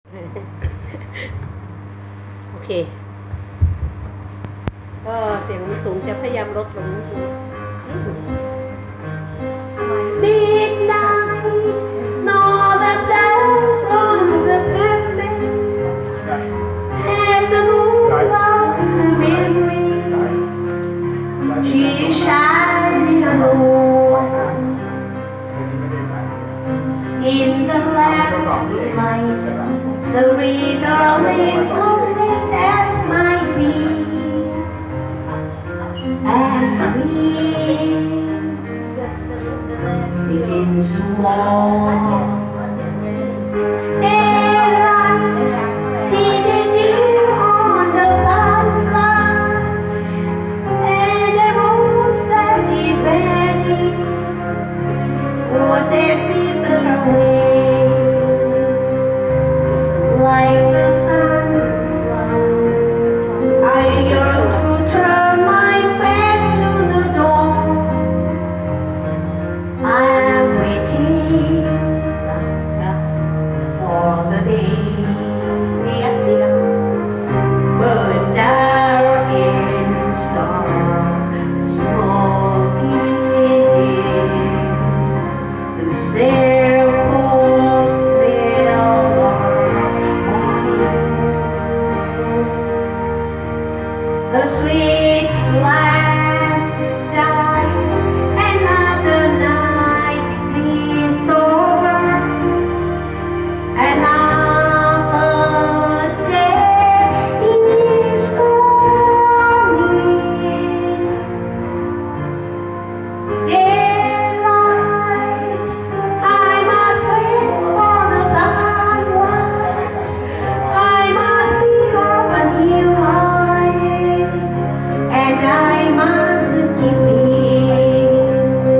โอเคก็เสียงสูงจะพยายามลดลง Midnight, nor the sound from the pavement as the moon lost the memory. She is shining alone in the lamp light. The reader lays open at my feet and begins to walk. Daylight, see the dew on the sunflower, and the rose that is ready, roses slither away like the sunflower. I yearn to turn my face to the dawn. I am waiting for the day. Burn down in soft, smoky days. The circles fill of morning. The sweet lamp dies, another night is over, another day is coming. Daylight, I must wait for the sunrise. I must pick up a new life, and I must give in.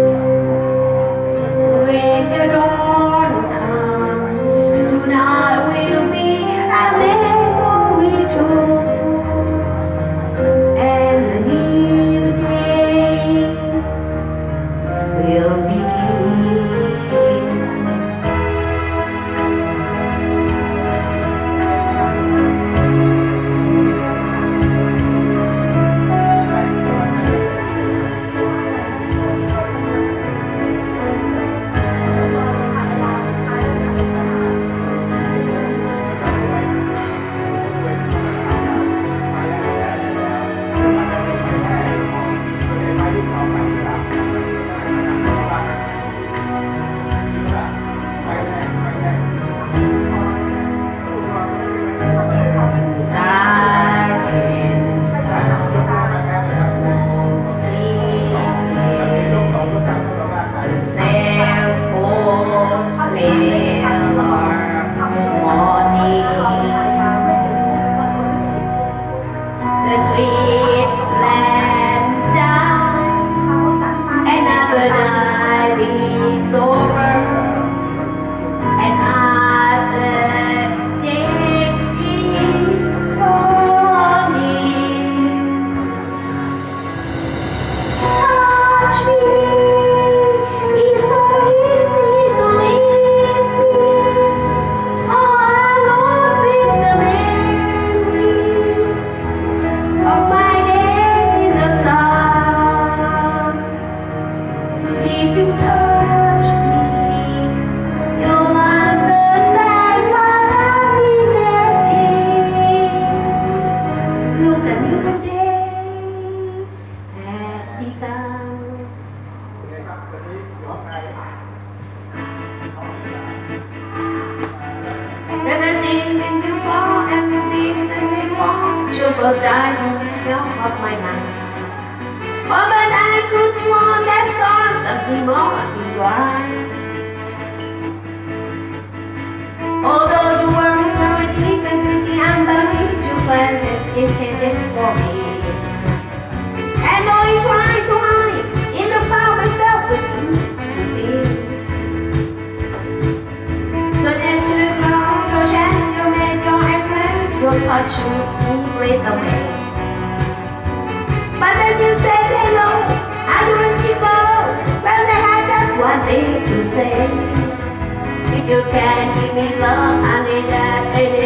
When the dawn comes, tonight will be a memory too, and a new day will begin. Silence, smoky days, the circles fill of morning. The sweet lamp dies, another night is over, another day is dawning. Touch me, it's so easy to leave me all alone with the memory of my days in the sun. If you touch me, you'll understand what happiness is. Look, a new day has begun. Reminiscing in the fall and the distant before, children died on the hill of my night. Oh, but I could swan that song something more in your eyes. Although you were so deep and pretty, I'm bound to find that intended for me. And though you try to hide in the power myself with you to see. So that you ignore your chance, you make your efforts, your touch will break away. But then you say hello, and when you go, well, they had just one thing to say. If you can give me love, I need that, baby.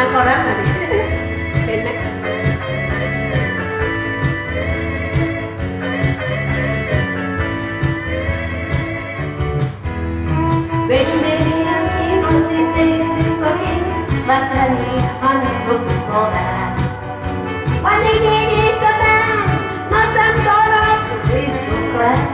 ขอรับหน่อยดิเป็นไหม Rich baby, I came on this day, this routine, but honey, I'm looking for that. One day is the man, not some sort of aristocrat.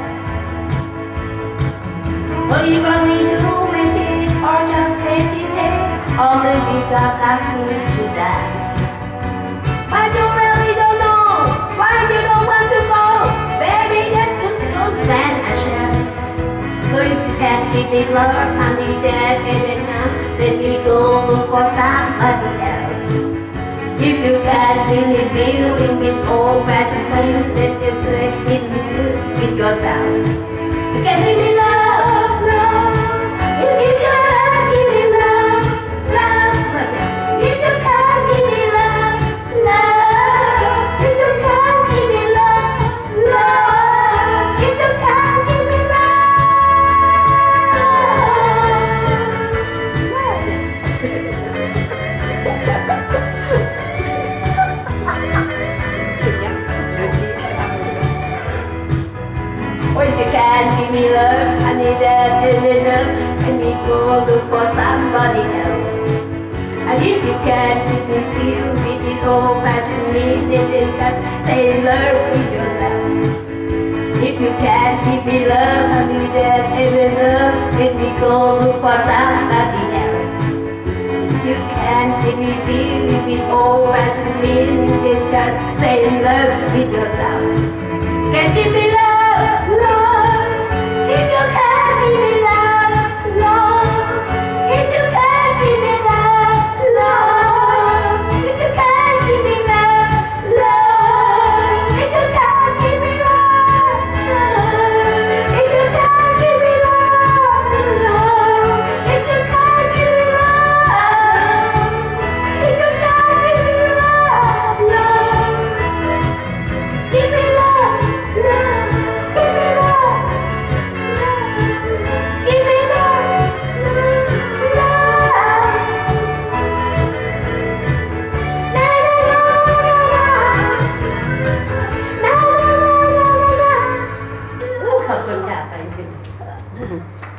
Will you really do it or just hesitate, or maybe just ask me to dance? But you really don't know why you don't want to go, baby. That's just don't stand a chance. So if you can't give me love, honey, that ain't enough. Let me go look for somebody else. If you can't really feel it with old-fashioned things, then you play it with yourself. You can give me love, love. If you can't give me love, love. If you can't give me love, love. If you can't give me love, love. If you can't give me love. ถึงยังเดี๋ยวชี้ให้ทำเลย When you can't give me love, I need that in enough. Let me go look for somebody else. And if you can't really feel with the old-fashioned meaning, then just say love with yourself. If you can't give me love, I need that in enough. Let me go look for somebody else. You can't give me feeling with old-fashioned meaning, then just say love with yourself. Can't give me love, love. If you can't give me love, love. If you can't give me love, love. If you can't give me love, love. If you can't give me love, love. If you can't give me love, love. If you can't give me love, if you can't give me love, love. Give me love, love. Give me love, love. Give me love, love, love. Na na na na na na na na. ขอบคุณค่ะไปขึ้น